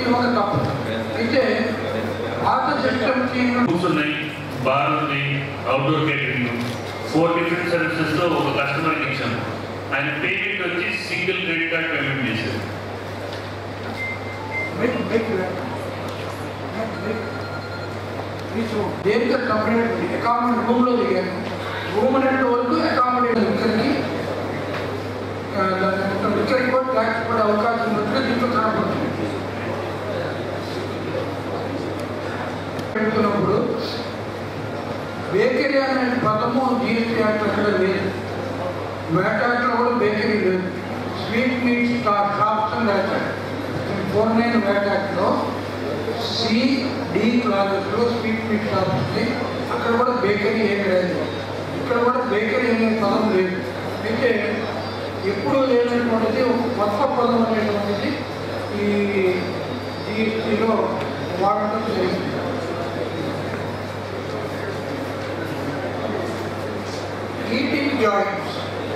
ఒక తప్పు. అయితే పాత సిస్టమ్కి బార్ ఉంది, అవుట్డోర్ కేటరింగ్, 4 డిఫరెంట్ సర్వీసెస్లో ఒక కస్టమర్కి ఇచ్చాము. ఆయన పేమెంట్ వచ్చి సింగిల్ క్రెడిట్ కార్డ్ పేమెంట్ చేశారు. దేనికి సపరేట్ అకామిడేట్ రూమ్లో దిగాను. రూమ్ అనేటి వరకు అకామిడేట్ ఇక్కడికి ఇక్కడికి కూడా ట్యాక్స్ పడే అవకాశం ఉంటే దీంట్లో కనపడుతుంది. పెడుతున్నప్పుడు బేకరీ అనే పదము జీఎస్టీ యాక్ట్ అక్కడ లేదు, వ్యాట్ యాక్ట్లో కూడా బేకరీ లేదు. స్వీట్ మీట్ షాప్స్ అని రాశారు 49 వ్యాట్ యాక్ట్లో C-D క్లాజెస్లో స్వీట్ మీట్ షాప్స్ ఉంది. అక్కడ కూడా బేకరీ ఏమి లేదు. ఇక్కడ కూడా బేకరీ అనే పదం లేదు. అయితే ఎప్పుడూ లేనటువంటిది ఒక కొత్త పదం అనేటువంటిది ఈ జీఎస్టీలో వాడటం జరిగింది. ఈటింగ్ జాయింట్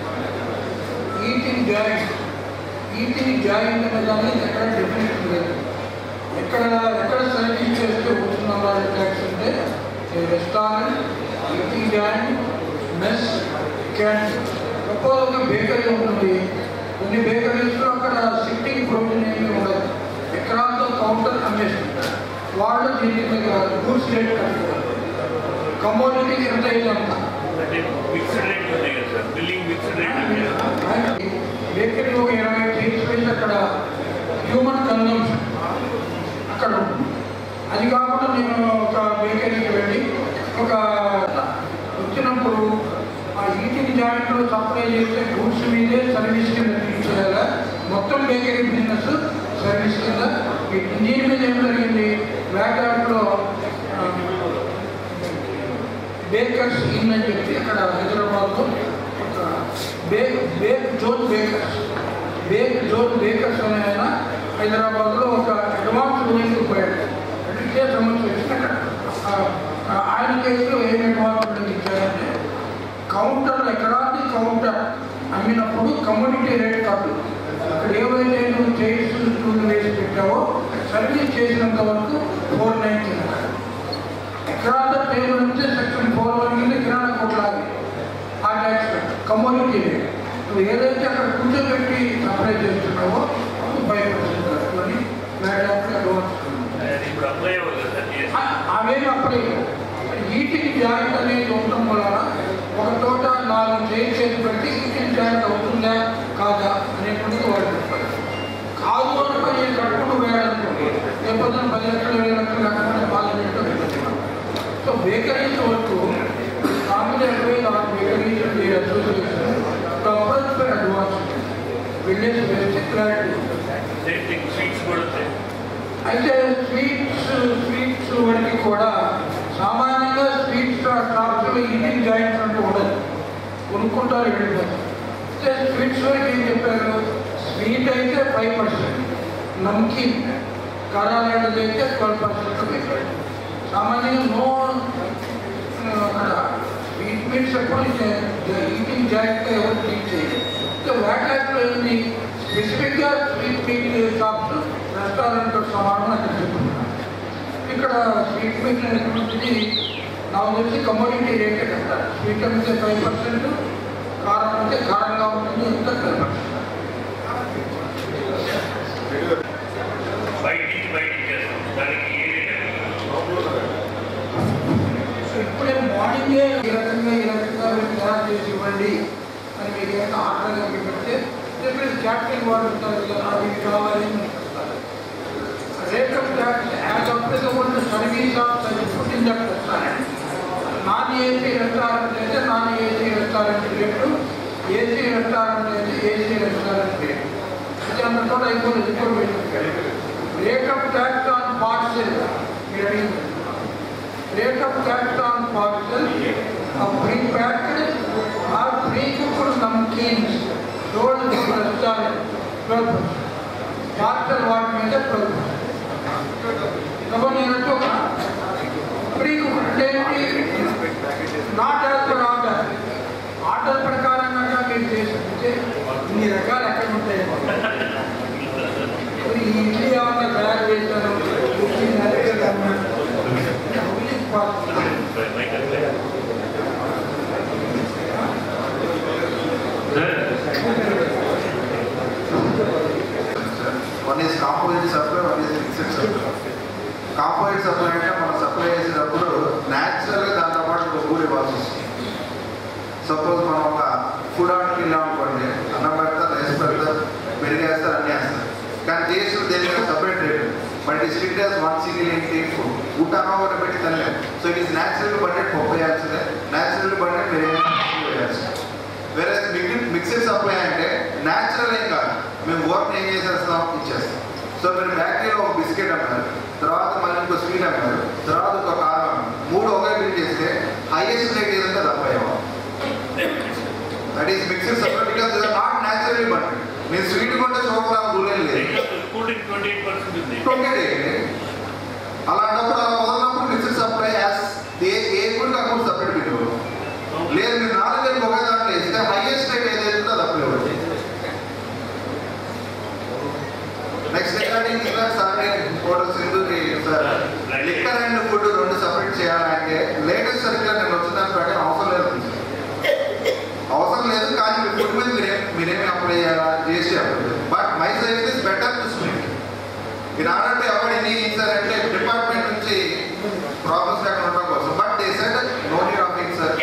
అనే దాన్ని ఎక్కడ డెఫినేషన్ లేదు. ఎక్కడ సర్వీస్ చేస్తే వస్తున్న ట్యాక్స్ అంటే restaurant, eating joint, mess, canteen. Suppose ఒక బేకరీ ఉంటుంది, కొన్ని బేకరీస్లో అక్కడ సిట్టింగ్ ప్రొవిజన్ ఏమీ ఉండదు. ఎకరాలతో కౌంటర్ అమ్మేస్తుంటారు. వాళ్ళు దీని మీద గూడ్స్ రేట్ కట్టుకోవాలి. కమోడిటీ ఎంత అయితే అంత బేకరీ ఒక 20 చైర్స్ వేసి అక్కడ హ్యూమన్ కన్జంప్షన్ అక్కడ ఉంటుంది. అది కాకుండా నేను ఒక బేకరీకి వెళ్ళి ఒక వచ్చినప్పుడు ఆ ఈటింగ్ జాయింట్లో సప్లై చేసే గూడ్స్ మీదే సర్వీస్ కింద తీసుకోలేదా, మొత్తం బేకరీ బిజినెస్ సర్వీస్ కింద. దీని మీద ఏం జరిగింది, వ్యాపారంలో బేకర్స్ ఇన్ అని చెప్పి అక్కడ హైదరాబాద్లో ఒక బేక్ జోన్ బేకర్స్ అనే ఆయన హైదరాబాద్లో ఒక అడ్వాన్స్ రూలింగ్కి పోయాడు. అంటే ఇదే సమస్య వచ్చింది అక్కడ. ఆయన కేసులో ఏం అడ్వాన్స్ రూలింగ్ ఇచ్చారంటే కౌంటర్ ఎకరాది కౌంటర్ అమ్మినప్పుడు కమ్యూనిటీ రేట్ కాదు, అక్కడ ఏవైతే నువ్వు చైర్స్ స్టూల్ వేసి పెట్టావో సర్వీస్ చేసినంత వరకు 490. ఎకరాల టేబుల్ నుంచి సెక్షన్ 4 కింద కిరాణా కొట్లాగి ఆ ట్యాక్స్ కమ్యూనిటీ రేట్ నువ్వు ఏదైతే అక్కడ కూర్చోబెట్టి సప్లై చేస్తున్నావో 5% అని అడ్వాన్స్ అవేమి అప్లై. ఈటింగ్ జాయింట్ అనేది ఉండటం వలన ఒక చోట 4 చైర్స్ చేసి పెడితే ఈటింగ్ జాయింట్ అవుతుందా కాదా అనేటువంటిది వాళ్ళు చెప్పారు. కాదు అనుకో నేను కట్టుకుంటూ వేయాలనుకోండి, లేకపోతే 10 లక్షలు 20 లక్షలు కట్టుకుంటే పాలనలో పెట్టుకున్నాను. సో బేకరీస్ వరకు common advise on bakeries association approach for advance వెళ్ళేసి వేస్తే క్లారిటీ. అయితే స్వీట్స్ వరకు కూడా సామాన్యంగా స్వీట్స్ షాప్స్లో ఈటింగ్ జాయింట్స్ అంటూ ఉండదు, కొనుక్కుంటారు వెళ్ళిపోతారు. అయితే స్వీట్స్ వరకు ఏం చెప్పారు, స్వీట్ అయితే 5%, నమ్కీన్ కారాలైనది అయితే 12% పెట్టారు. సామాన్యంగా నో అక్కడ స్వీట్ మీట్స్ ఎప్పుడు ఈటింగ్ జాయింట్గా ఎవరు ట్రీట్ చేయలేదు. వ్యాటాక్లో ఏంటి స్పెసిఫిక్గా స్వీట్ మీట్ షాప్స్ రెస్టారెంట్తో సమానం అని చెప్తున్నాను. ఇక్కడ స్వీట్ మీట్ అనేటువంటిది నాకు తెలిసి కమోడిటీ రేటే కదా. స్వీట్ అంటే 5%, కారం అంటే కారంగా ఉంటుంది, ఇంకా 12%. ఇప్పుడే మార్నింగే ఈ రకంగా తయారు చేసి ఇవ్వండి అని మీకు ఏమైనా ఆర్డర్ కనుక పెడితే క్యాపిటల్ వాడు ఉంటారు కదా, అది కావాలి అని చెప్తారు. Rate of tax as applicable to service of food in that restaurant. Non AC restaurant rate నాన్ ఏసీ రెస్టారెంట్ రేటు, ఏసీ రెస్టారెంట్ అయితే ఏసీ రెస్టారెంట్ రేటు. ఇది అన్న చోట అయిపోయింది. Rate of tax on parcel మీరు అడిగింది. Rate of tax on parcel pre packed or pre cooked namkeens sold in restaurant 12%. Parcel వాటి మీద 12%. కాబట్టి నేను pre cooked not as per order. Order ప్రకారంగా మీరు చేస్తుంటే ఇన్ని రకాలు ఎక్కడ ఉంటాయి. ఈ ఇడ్లీ ఏమన్నా తయారు చేస్తాను one is composite supply, one is mixed supply. Composite supply అంటే మనం సప్లై చేసేటప్పుడు న్యాచురల్గా దాంతో పాటు ఒక కూర ఇవ్వాల్సి వస్తుంది. సపోజ్ మనం ఒక ఫుడ్ ఆర్డర్కి వెళ్ళాం అనుకోండి, అన్నం పెడతారు, రైస్ పెడతారు, పెరిగేస్తారు, అన్నీ వేస్తారు. కానీ టేస్ట్ దేనికి separate rate, but it strict as one single ingredient food. ఊట అన్నం పెట్టి తినలేదు. So it is natural budget పప్పు వేయాల్సిందే, న్యాచురల్ బడ్జెట్ వేయాల్సిందే. వేరే మిక్స్డ్ సప్లై అంటే న్యాచురల్ ఏం కాదు, మేము వర్క్ ఏం చేసేస్తాం ఇచ్చేస్తాం. సో మీరు బేకరీలో ఒక బిస్కెట్ అమ్మారు, తర్వాత మళ్ళీ ఇంకో స్వీట్ అమ్మారు, తర్వాత ఒక కారం అమ్మారు, 3 ఒకే బిల్ చేస్తే హైయెస్ట్ రేట్ ఏదంటే తప్పయ్యావా. That is mixed supply because they are not naturally budget. నేను స్వీట్ కొంటే చూడడం రూల్ లేదు, 28. అలాంటప్పుడు అలా వదలనప్పుడు mixed supply as a food account separate bill లేదు. మీరు 4 వేలు ఒకే దాంట్లో ఇస్తే హైయెస్ట్ రేట్ ఏదైతుందో అది అప్లై అవుతుంది. Next regarding liquor and food 2 separate చేయాలంటే లేటెస్ట్ సర్క్యులర్ నేను వచ్చిన దాని ప్రకారం అవసరం లేదు, అవసరం లేదు. కానీ మీ ఫుడ్ మీద మీరేమి అప్లై చేయాలా చేసి apply. But my size is better to split. మీరు ఆడంటే ఎవరు ఎన్ని సార్ అంటే డిపార్ట్మెంట్ నుంచి ప్రాబ్లమ్స్ లేకుండా ఉండడం కోసం. But they said no need of it sir.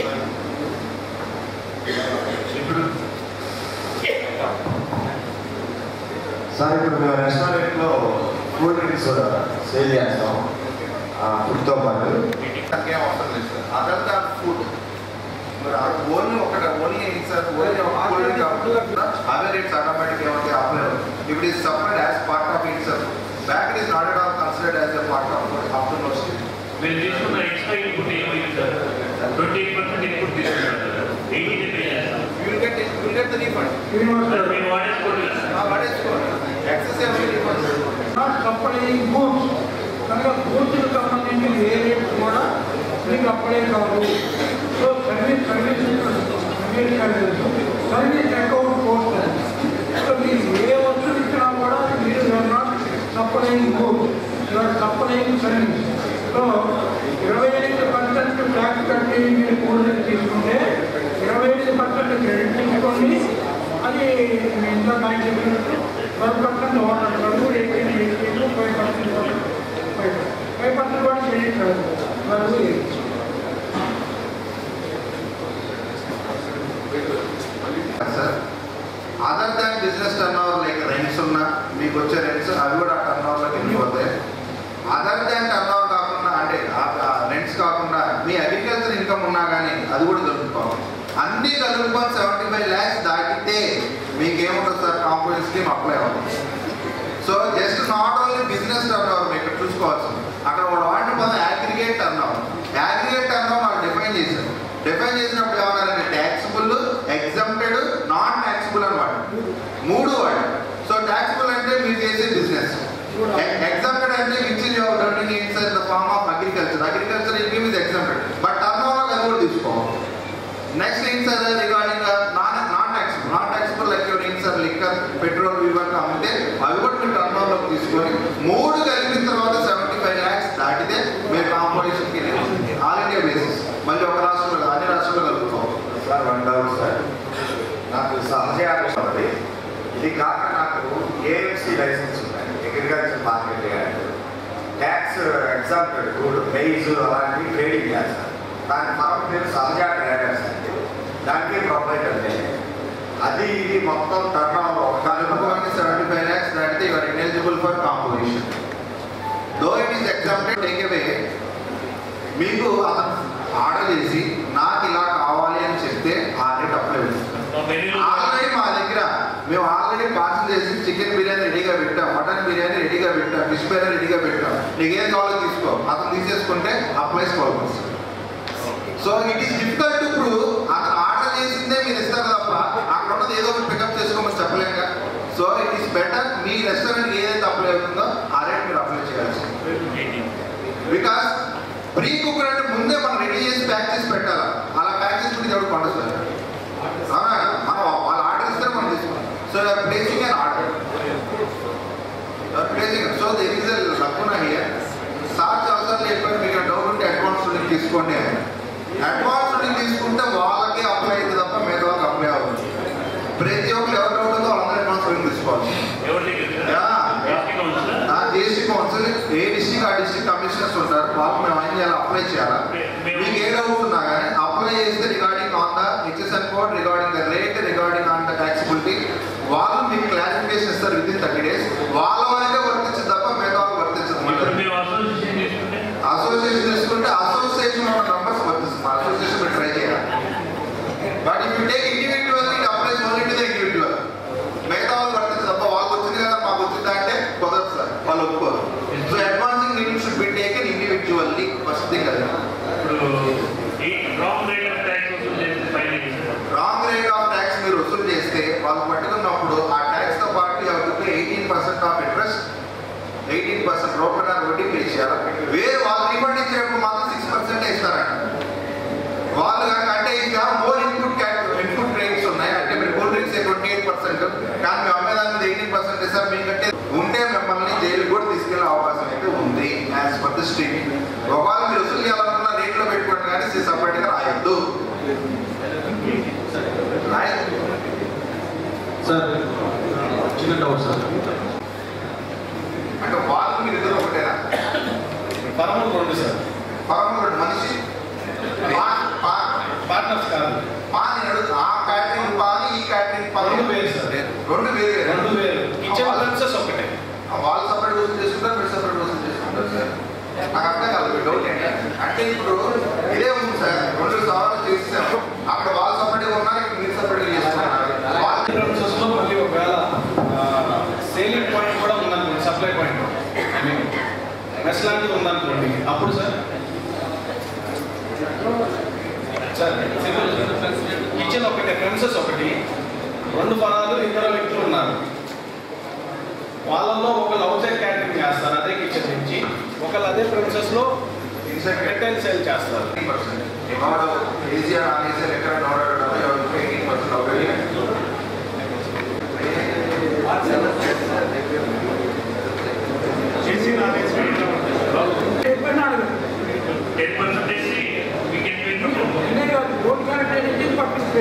Sir ఇప్పుడు మేము రెస్టారెంట్లో కూల్ డ్రింక్స్ సేల్ చేస్తాం ఫుడ్తో పాటు. ఏం అవసరం లేదు sir. Other than food only sir only అవే రేట్స్ ఆటోమేటిక్ ఏమంటే అప్లై అవుతుంది. ఇప్పుడు ఇది separate as part of it sir. Back is not at all considered as a part of afternoon stage. మీరు తీసుకున్న ఎక్స్ట్రా ఇన్పుట్ ఏమైంది సార్? 28% ఇన్పుట్ తీసుకున్నారు కదా, 18 పే చేస్తారు. You will get the refund. మీరు వాడేసుకోండి. Excess refund. Not supplying goods కనుక గూడ్స్కి సంబంధించిన ఏ రేట్ కూడా మీకు అప్లై కాదు. So service account post. So మీరు ఏ వస్తువు ఇచ్చినా కూడా మీరు not supplying goods, you are supplying service. So 25% tax కట్టి మీరు కూడదని తీసుకుంటే 25% క్రెడిట్ తీసుకోండి. అది మీ ఇంట్లో బ్యాంక్ చెప్పినట్టు 12% ఓనర్ కాదు, 18 5% కూడా క్రెడిట్ కాదు. Sir other than business turnover like rents ఉన్నా మీకు వచ్చే రెంట్స్ అవి కూడా టర్న్ ఓవర్లోకి వెళ్ళిపోతాయి. అదర్ దాన్ టర్న్ ఓవర్ కాకుండా అంటే రెంట్స్ కాకుండా మీ అగ్రికల్చర్ ఇన్కమ్ ఉన్నా కానీ అది కూడా కలుపుకోవాలి. అన్నీ కలుపుకొని 75 lakhs దాటితే మీకేముంటుంది సార్? కాంపోజిట్ స్కీమ్ అప్లై అవుతుంది. So just not only business turnover మీరు చూసుకోవాల్సింది. అక్కడ వాడిన పదం aggregate turnover. Aggregate turnover నాకు డిఫైన్ చేశారు. డిఫైన్ చేసినప్పుడు ఏమన్నారంటే ట్యాక్సిబుల్, ఎగ్జంప్టెడ్, నాన్ ట్యాక్సిబుల్ అనమాట. 3 వాడు. సో ట్యాక్సిబుల్ అంటే మీరు చేసే బిజినెస్, ఎగ్జంప్టెడ్ అంటే which is your running inside the farm of agriculture. Agriculture income is exempted, but turnover అది కూడా తీసుకోవాలి. Next inside regarding non taxable like your inside liquor, petrol ఇవన్నీ అమ్మితే అవి కూడా మీరు టర్న్ ఓవర్లోకి తీసుకొని 3 కలిపిన తర్వాత 75 lakhs దాటితే మీరు కాంపోజిషన్కి ఆల్ ఇండియా బేసిస్ మళ్ళీ ఒక రాష్ట్రంలో అన్ని రాష్ట్రాల్లో కలుగుతాం. సార్ 1 డౌట్ సార్, నాకు సహజ ఉంది. ఇది కాక నాకు ఏఎంసీ లైసెన్స్ ఉన్నాయి, agriculture market act, tax exempted food, maize అలాంటివి ట్రేడింగ్ చేస్తారు. దాని మనం పేరు సహజ ట్రేడర్స్ అండి. దానికి ప్రొపరేటర్ అది ఇది మొత్తం టర్న్ ఓవర్ 75 lakhs దాటితే you are eligible for composition. Though it is exempted take away. మీకు అతను ఆర్డర్ చేసి నాకు ఇలా కావాలి అని చెప్తే ఆ రేట్ అప్లై అవుతుంది. ఆల్రెడీ మా దగ్గర మేము ఆల్రెడీ పార్సల్ చేసి చికెన్ బిర్యానీ రెడీగా పెట్టాం, మటన్ బిర్యానీ రెడీగా పెట్టాం, ఫిష్ బిర్యానీ రెడీగా పెట్టాం. నీకు ఏం కావాలో తీసుకో, అతను తీసేసుకుంటే అప్లైస్ కావాలి. So it is difficult to prove. అతను ఆర్డర్ చేసిందే మీరు ఇస్తారు తప్ప అక్కడ ఉన్నది ఏదో ఒకటి పికప్ చేసుకోమని చెప్పలేక. సో ఇట్ ఈస్ బెటర్ మీ రెస్టారెంట్ ఏదైతే అప్లై అవుతుందో ఆ రేట్ మీరు అప్లై చేయాల్సి. బికాస్ ప్రీ కుక్ అంటే ముందే మనం రెడీ చేసి ప్యాక్ చేసి పెట్టాలి. అలా ప్యాక్ చేసి పెట్టి ఎవరు కొండదు సార్. మనం వాళ్ళు ఆర్డర్ ఇస్తే మనం తీసుకోవాలి. So you're placing an order, placing. So this is a లక్కున హియర్. సార్ చాలాసార్లు చెప్పారు మీకు డౌట్ ఉంటే అడ్వాన్స్ రుణింగ్ తీసుకోండి అని. అడ్వాన్స్ రుణింగ్ తీసుకుంటే వాళ్ళకే అప్లై అయింది తప్ప మిగతా వాళ్ళకి అప్లై అవుతుంది. ప్రతి ఒక్కరు ఎవరు డౌట్ ఉందో వాళ్ళందరూ అడ్వాన్స్ రుణింగ్ తీసుకోవాలి. 8% రూపాయల వడ్డీ పే చేయాలి. వేరే వాళ్ళు రీఫండ్ ఇచ్చినప్పుడు మాత్రం 6% ఇస్తారంట. వాళ్ళు అంటే ఇంకా మోర్ ఇన్పుట్ రేట్స్ ఉన్నాయి. అంటే మీరు కూల్ డ్రింక్స్ 28%, కానీ మేము అమ్మేదాని మీద 18% ఇస్తారు. మీకంటే ఉంటే మిమ్మల్ని జైలు కూడా తీసుకెళ్లే అవకాశం అయితే ఉంది యాజ్ పర్ ది స్ట్రీమ్. ఒకవేళ మీరు వసూలు చేయాలనుకున్న రేట్లో పెట్టుకోండి, కానీ సపరేట్గా రాయొద్దు. సార్ చిన్న డౌట్ సార్, అంటే వాళ్ళు మీరు ఇద్దరు ఒకటేనా? పరమలు రెండు సార్. పరమలు రెండు మనిషి పార్ట్నర్స్ కాదు. పాని అడుగు ఆ క్యాటరింగ్ పాని ఈ క్యాటరింగ్ పాని రెండు వేరు సార్. రెండు వేరు. కిచెన్ ప్రిన్సెస్ ఒకటే. వాళ్ళు సపరేట్ వసూలు చేసుకుంటారు, మీరు సపరేట్ వసూలు చేసుకుంటారు సార్. నాకు అర్థం కాదు మీ డౌట్ ఏంటి అంటే. ఇప్పుడు ఇదే ఉంది సార్, 2 సవాళ్ళు చేసాము. అక్కడ వాళ్ళు సపరేట్గా ఉన్నారు, ఇక్కడ మీరు సపరేట్గా చేసుకున్నారు. ప్రిన్సెస్లో మళ్ళీ ఒకవేళ సేలింగ్ పాయింట్ కూడా ఉందనుకోండి, supply point I mean mess లాంటిది ఉందనుకోండి, అప్పుడు సార్ కిచెన్ ఒకటే, ప్రిన్సెస్ ఒకటి, 2 ఫలాలు 2 వ్యక్తులు ఉన్నారు. వాళ్ళల్లో ఒకళ్ళు అవుట్ సైడ్ క్యాటరింగ్ చేస్తారు అదే కిచెన్ నుంచి, ఒకళ్ళు అదే ప్రిన్సెస్లో రిటైల్ సేల్ చేస్తారు. 18% ఈజీగా నాన్ ఈజీగా ఎక్కడ నోడడం 18% అవుతుంది. చేసి నా చెప్పినాడు 10% చేసి వీకెండ్ ఇదే కాదు, రోడ్ క్యారెక్టర్ పట్టించే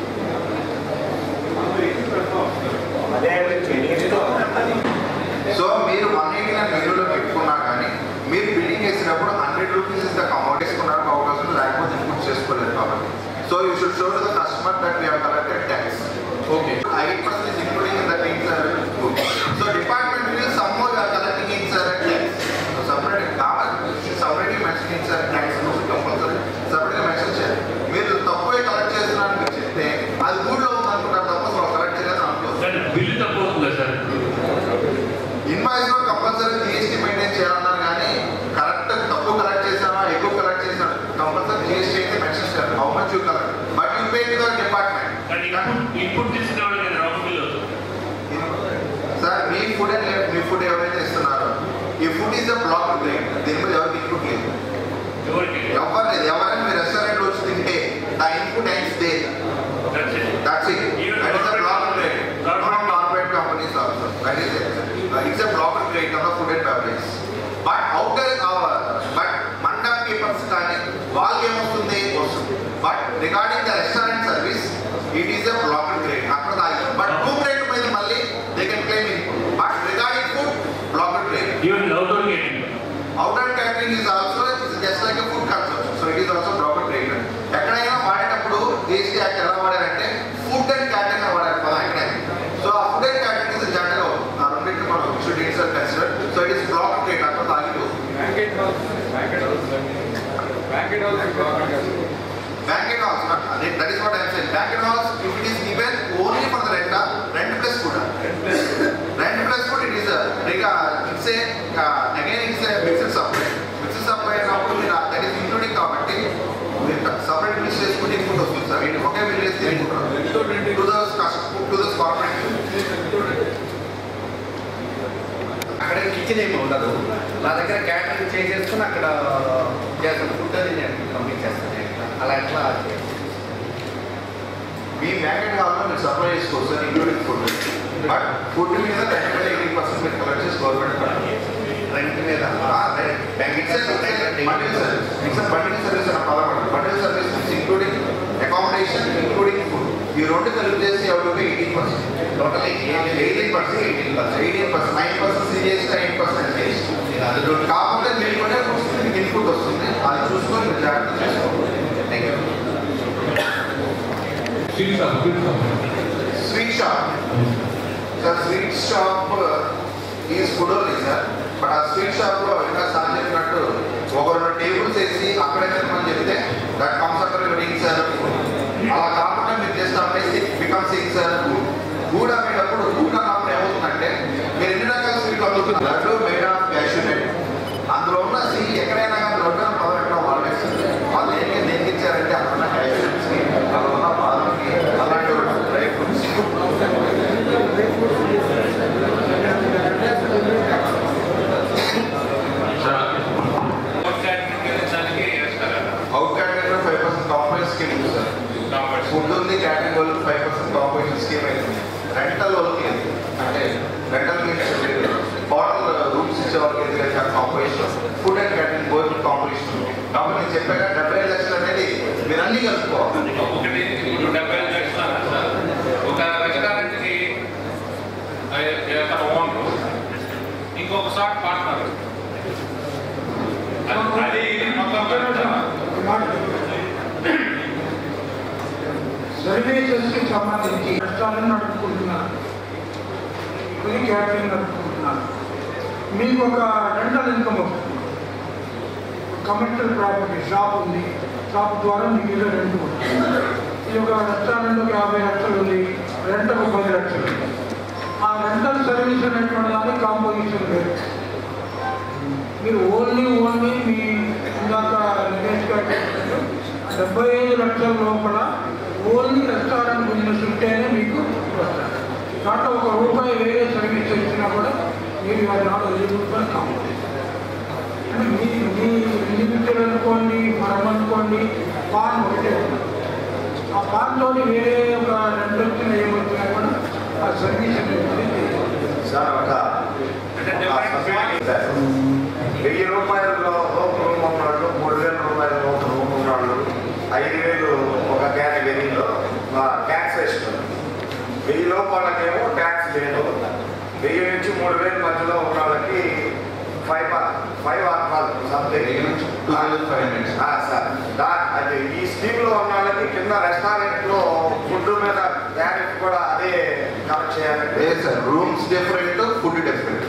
సో మీరు 189 మెనూలో పెట్టుకున్నా కానీ మీరు బిల్డింగ్ వేసినప్పుడు 100 రూపీస్ ఇస్ ద అమౌంట్ వేసుకున్నానికి అవకాశం లేకపోతే ఇన్పుట్ చేసుకోలేదు కాబట్టి. So you should show to the customer that we have collected tax. Okay 8% is including in that indirect food. So department will somehow you are collecting indirect tax. So separately mention indirect tax compulsory separately mention చేయాలి. మీరు తక్కువే collect చేస్తున్నారని మీరు చెప్తే అది ఊళ్ళో ఉందనుకుంటారు తప్ప collect చేయలేదు అనుకోవచ్చు. బిల్లు తక్కువ అవుతుందా సార్? ఇన్వాయిస్ లో కంపల్సరీ జిఎస్టీ మెయింటైన్ చేయాలన్నారు, కానీ కరెక్ట్ తక్కువ కలెక్ట్ చేసామా ఎక్కువ కలెక్ట్ చేసాను కంపల్సరీ జిఎస్టీ అయితే మెన్షన్ చేయాలి. How much you collect but you pay to the department. Input తీసుకునేవాడు నేను రాంగ్ బిల్ అవుతుంది సార్. మీ ఫుడ్ ఎవరైతే ఇస్తున్నారో ఈ food is a block grade, దీని మీద ఎవరికి ఇన్పుట్ లేదు. ఎవరు లేదు. ఎవరైనా మీ రెస్టారెంట్లో వచ్చి తింటే the input ends there. That's it. That is a block grade. Not corporate companies also. That is it. It's a block grade of the food and beverage. But outer but mandap papers కానీ వాళ్ళకి ఏమవుతుంది వస్తుంది. But regarding the restaurant service, it is a block grade. అక్కడ దాగి but room rate మీద మళ్ళీ they can claim input. But regarding food, block grade. Even outdoor catering. Outdoor catering is also just like a food consumption. So it is also proper treatment. ఎక్కడైనా వాడేటప్పుడు GST act ఎలా వాడారంటే food and catering వాడారు కదా ఎక్కడైనా. So ఆ food and catering is general ఆ రెండింటిని మనం should itself consider. So it is block rate అక్కడ తాగిదు. బ్యాంకెట్ హాల్స్ అదే that is what I am saying. Banquet halls if it is given only for the rent plus food. Rent plus food it is it's a again it's a mixed supply. Mixed supply అన్నప్పుడు మీరు that is including కాబట్టి మీరు separate bill చేసుకుంటే ఇన్పుట్ వస్తుంది sir. మీరు ఒకే bill చేస్తే ఇన్పుట్ టు ద కార్పొరేట్. అక్కడ కిచెన్ ఏమి ఉండదు, నా దగ్గర క్యాటరింగ్ చేసేసుకుని అక్కడ చేస్తాను. ఫుడ్ అది నేను పంపించేస్తాను. అలా ఎట్లా మీ బ్యాంకెట్ హాల్లో మీరు సప్లై చేసుకోవచ్చు sir including food. But food మీద 18% మీరు కలెక్ట్ చేసి గవర్నమెంట్ రెంట్ మీద బండిల్ సర్వీస్ అన్న పదం. Bundle service including accommodation including food ఈ రెండు కలిపి చేసి ఎవరికి 18%. Total 18%, 9% CGST, 9% GST. కాకపోతే మీరు కూడా మీకు ఇన్పుట్ వస్తుంది, అది చూసుకొని మీరు జాగ్రత్త చేసుకోవాలి. Thank you. Sweet shop sir. Sweet shop is food only sir. But ఆ స్వీట్ షాప్లో ఇంకా సార్ చెప్పినట్టు ఒక 2 టేబుల్స్ వేసి అక్కడే తినమని చెప్తే that comes under ring sir food. అలా కాకుండా మీరు జస్ట్ అమ్మేసి become sing sir food. Food అమ్మేటప్పుడు ఫుడ్ అన్నప్పుడు ఏమవుతుందంటే మీరు ఎన్ని రకాల స్వీట్లు అమ్ముతున్నారు. Laddu made of cashew nut. అందులో ఉన్న ఎక్కడైనా కానీ లడ్డు అని పదం ఎక్కడ వాడేస్తుంది. వాళ్ళు దేనికి ఇచ్చారంటే అక్కడ ఉన్న క్యాష్యూ నట్స్కి, అక్కడ ఉన్న బాదంకి, అలాంటి డ్రై ఫ్రూట్స్ సర్వీసెస్కి సంబంధించి రెస్టారెంట్ నడుపుకుంటున్నారు, కొన్ని క్యాటరింగ్ నడుపుకుంటున్నారు. మీకు ఒక రెంటల్ ఇన్కమ్ వస్తుంది. కమర్షియల్ ప్రాపర్టీ షాప్ ఉంది, షాప్ ద్వారా మీకు ఏదో రెంట్ ఉంటుంది. ఇది ఒక రెస్టారెంట్ ఒక 50 లక్షలు ఉంది, రెంట్ ఒక 10 లక్షలు. ఆ రెంటల్ సర్వీస్ అనేటువంటి దానికి కాంపోజిషన్ లేదు. మీరు ఓన్లీ మీ ఇందాక నివేష్ గారు చెప్పినట్టు 75 లక్షల లోపల ఓన్లీ రెస్టారెంట్ బిజినెస్ ఉంటేనే మీకు వస్తారు. దాంట్లో ₹1 వేరే సర్వీస్ ఇచ్చినా కూడా మీరు అది నాట్ ఎలిజిబుల్ ఫర్ కాంపోజిషన్. అంటే మీ ఇండివిజువల్ అనుకోండి, మనం అనుకోండి, పాన్ ఒకటే ఉంటుంది. ఆ పాన్తో వేరే ఒక రెండు వచ్చిన ఏమొచ్చినా కూడా ఆ సర్వీస్ అనేది సార్ ఒక ₹1000 ఒక రూమ్ ఉన్నాడు, ₹3000 ఒక రూమ్ ఉన్నాడు, 5000 ఒక కేటగిరీలో ట్యాక్స్ వేస్తున్నారు. 1000 లోపలకేమో ట్యాక్స్ లేదు. 1000 నుంచి 3000 మధ్యలో ఉన్న వాళ్ళకి 5 సంథింగ్ సార్. అది ఈ స్కీమ్లో ఉన్న వాళ్ళకి కింద రెస్టారెంట్లో ఫుడ్ మీద టారిఫ్ కూడా అదే కలెక్ట్ చేయాలంటే sir rooms different, food different.